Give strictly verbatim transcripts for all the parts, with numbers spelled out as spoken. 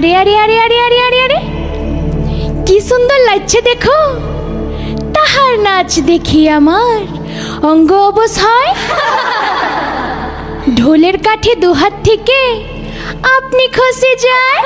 আরে আরে আরে আরে আরে আরে আরে কি সুন্দর লাগছে দেখো। তাহার নাচ দেখি আমার অঙ্গ অবশ হয়। ঢোলের কাঠে দুহাত থেকে আপনি খসে যায়।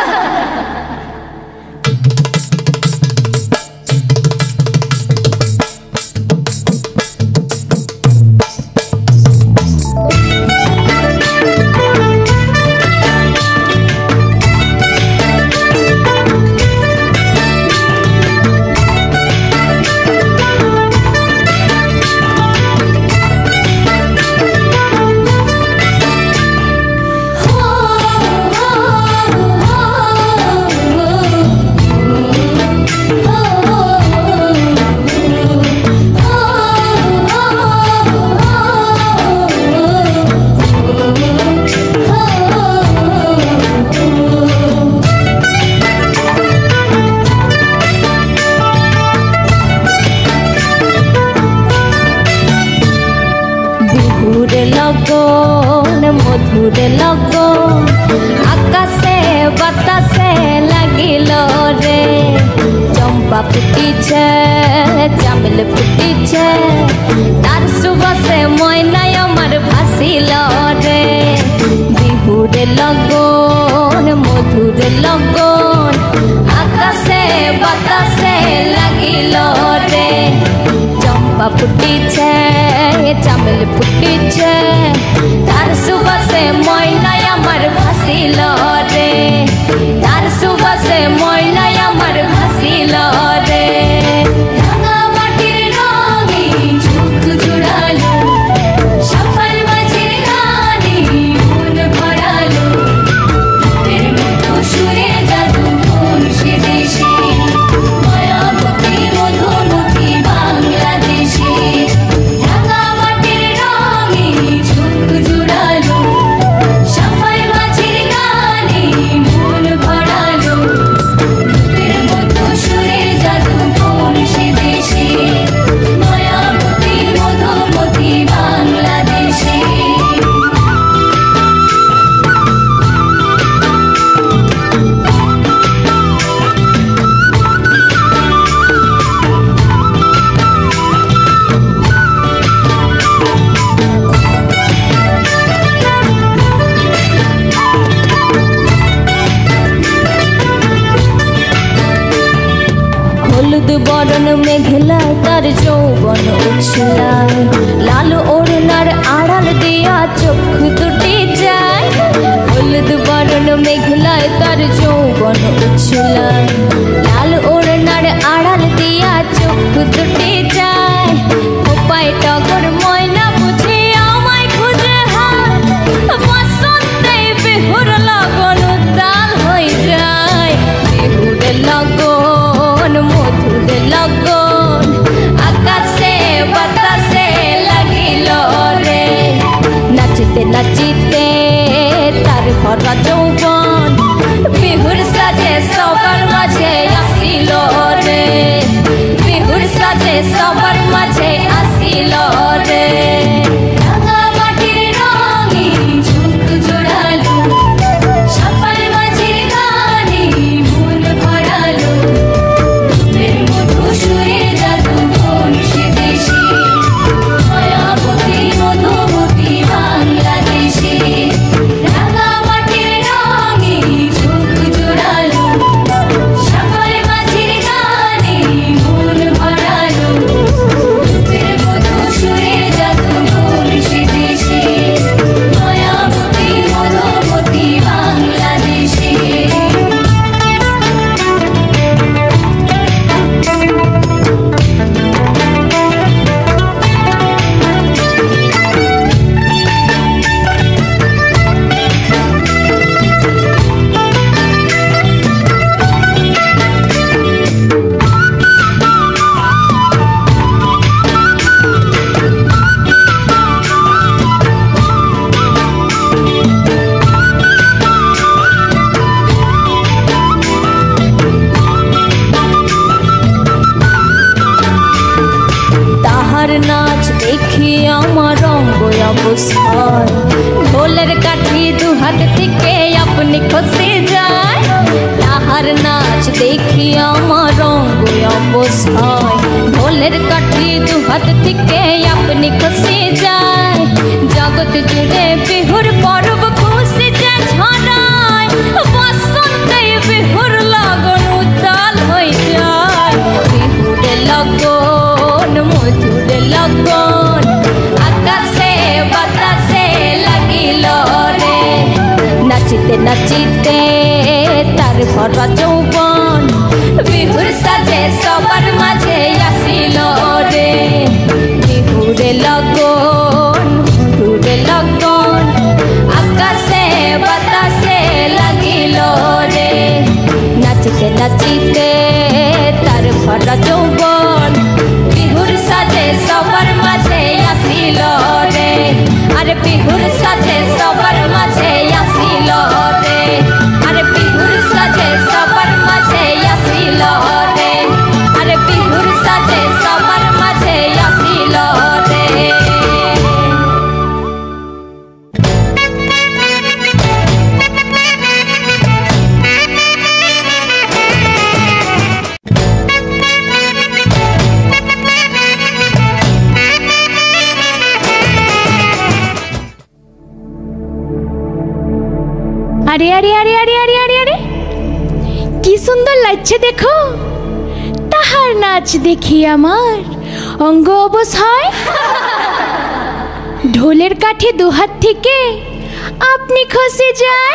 लगन मधुर लगन आकाशे बातासे लागिल रे। चंपा फुटिछे चामेल फुटिछे तार सुबासे मयनाय आमार भासिल रे। बिहुर लगन मधुर लगन आकाशे बातासे लागिल रे। चंपा फुटिछे चामेल फुटिछे तार सुबासे मयनाय आमार भासिल रे। तार सुबासे मयनाय आमार भासिल रे। रांगा माटिर रंगे चोख जुड़ालो सफल माझेर गाने मन भरालो। भूतेर मतो सुरे जादू कोन से देशे मायाबती मधुमती बांग्लादेशे। रांगा माटिर रंगे चोख जुड़ालो सफल माझेर गाने मन भरालो। भूतेर मतो सुरे जादू कोन से देशे मायाबती मधुमती बांग्लादेशे। হলুদ বরণ মেঘলায় তার যৌবন উছলায়। লাল ওড়নার আড়াল দিয়া চোখ দুটি যায়। হলুদ বরণ মেঘলায় তার যৌবন উছলায়। লাল ওড়নার আড়াল দিয়া চোখ দুটি যায়। খোপায় টগর ময়না বুঝি আমায় খুঁজে হায়। বসন্তে বিহুর লগন উত্তাল হয়ে যায়। বিহুর লগন মধুর লগন আকাশে বাতাসে লাগিল রে। নাচিতে নাচিতে তার ভরা যৌবন বিহুর সাজে সবার মাঝে আসিল রে। বিহুর সাজে সবার মাঝে আসিল রে। রাঙা মাটির রঙে চোখ জোড়ালো সফল মাঝের গানে মন ভরালো। ভূতের মতো সুরে জাদু কোন সে দেশে মায়াবতী মধুমতি বাংলাদেশে। রাঙা মাটির রঙে চোখ জোড়ালো সফল মাঝের গানে মন ভরালো। ভূতের মতো সুরে জাদু কোন সে দেশে মায়াবতী মধুমতি বাংলাদেশে। তাহার নাচ দেখি আমার অঙ্গ অবশ হয়। ঢোলের কাঠি দুহাত থেকে আপনি খসে যায়। তাহার নাচ দেখি আমার অঙ্গ অবস্থায় ঢোলের কাঠি দু হাত থেকে আপনি খসে যায় জগৎ জুড়ে বিহুর পর্ব খুশি যে ছড়ায় বসন্তে বিহুর লগন উত্তাল হয়ে যায় বিহুর লগন মধুর লগন আকাশে বাতাসে লাগিল রে নাচিতে নাচিতে তার ভরা যৌবন বিহুর সাজে সবার মাঝে আসিল রে বিহুরে লগন মধুরে লগন আকাশে বাতাসে লাগিল রে নাচিতে নাচিতে তার ভরা যৌবন বিহুর সাজে সবার মাঝে আসিল রে আরে বিহুর সাজে সবার মাঝে আসিল রে আরে বিহুর সাজে সবার মাঝে আসিল রে আরে বিহুর সাজে সবার মাঝে আসিল রে আরে আরে আরে আরে আরে আরে আরে কি সুন্দর লাগছে দেখো তাহার নাচ দেখি আমার অঙ্গ অবশ হয় ঢোলের কাঠে দুহাত থেকে আপনি খসে যায়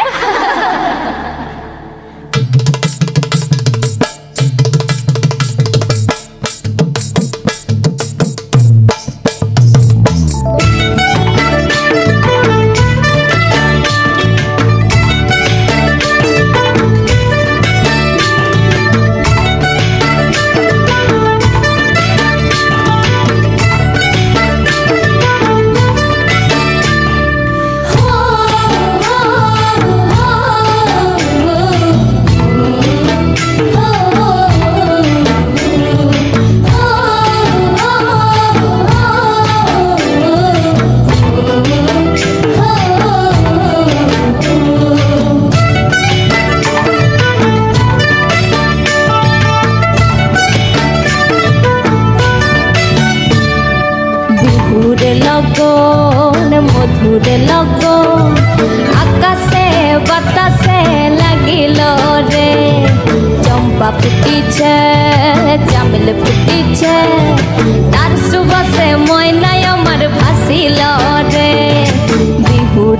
লগন মধুর লগন আকাশে বাতাসে লাগিল রে চম্পা ফুটিছে চামেল ফুটিছে তার সুবাসে ময়নায় আমার ভাসিল রে বিহুর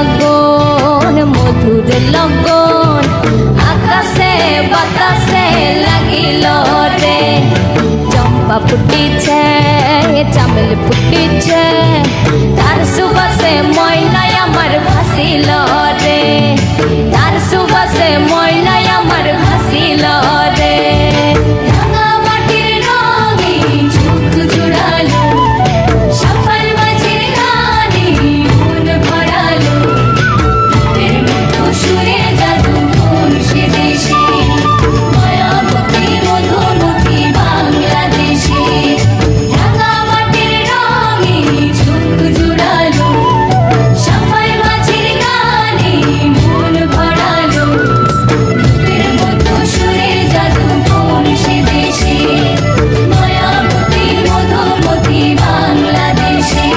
লগন মধুর লগন আকাশে বাতাসে লাগিল রে চম্পা ফুটিছে চামেল ফুটিছে তার সুবাসে ময়নায় আমার ভাসিল রে তার সুবাসে ময়নায় আমার ভাসিল রে রাঙা মাটির রঙে চোখ জুড়ালো সফল মাঝের গানে মন ভরালো রূপের মতো সুরে জাদু ঘুম সে দেশে মায়াবতী মধুমতি বাংলাদেশে রাঙা মাটির রঙে চোখ জুড়ালো সফল মাঝের গানে মন ভরালো রূপের মতো সুরে জাদু ঘুম সে দেশে মায়াবতী মধুমতি বাংলাদেশে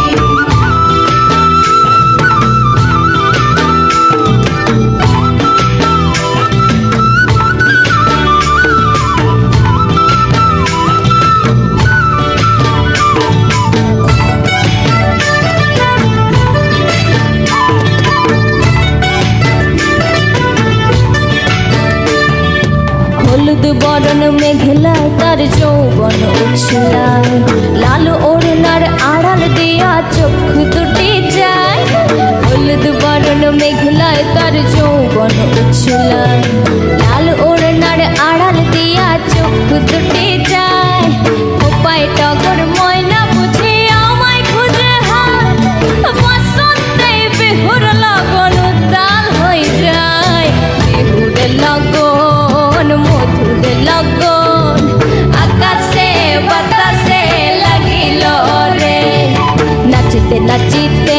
হলুদ বরণ মেঘলা তার যৌবন উছলায় লাল ওড়নার আড়াল দিয়া চোখ দুটি যায় হলুদ বরণ মেঘলায় তার যৌবন উছলায় লাল ওড়নার আড়াল দিয়া চোখ দুটি যায় খোপায় টগর ময়না বুঝে আমায় খুঁজে হায় বসন্তে বিহুর লগন উত্তাল হয়ে যায় বিহুর লগন মধুর লগন আকাশে বাতাসে লাগিল রে নাচিতে নাচিতে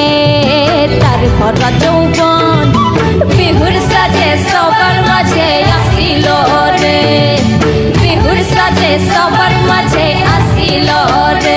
তার ভরা যৌবন বিহুর সাজে সবার মাঝে আসিল সবার মাঝে আসিল রে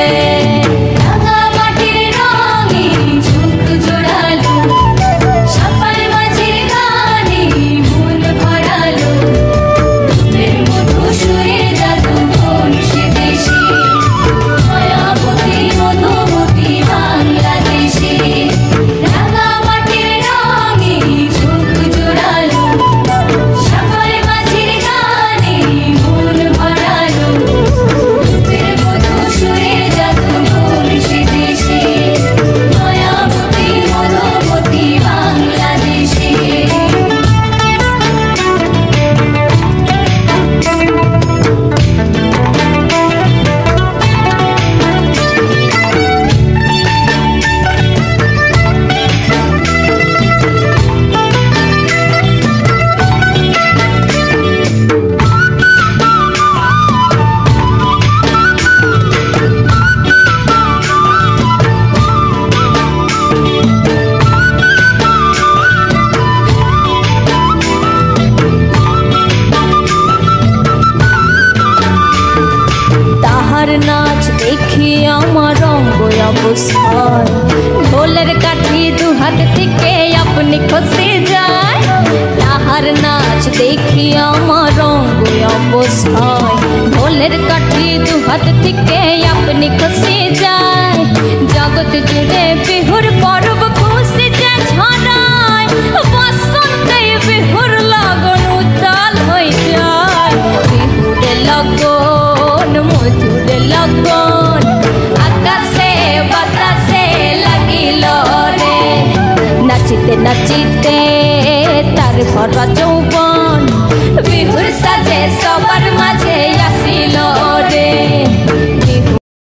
नाच देखी आमार रंग अबस्थाय ढोलेर काठी दु हाथ थेके अपनी खसे जाय ताहार नाच देखी आमार रंग अबस्थाय ढोलेर काठी दु हाथ थेके अपनी खसे जाय जगत जुड़े बिहुर पर्व खुशी जे छड़ाय बसंते बिहुर लगन उताल हई जाय बिहुरे लगन मधुर लगन आकाशे बातासे लागिल रे नाचिते नाचिते तार भरा যৌবন बिहुर साजे सबार माझे आसिल।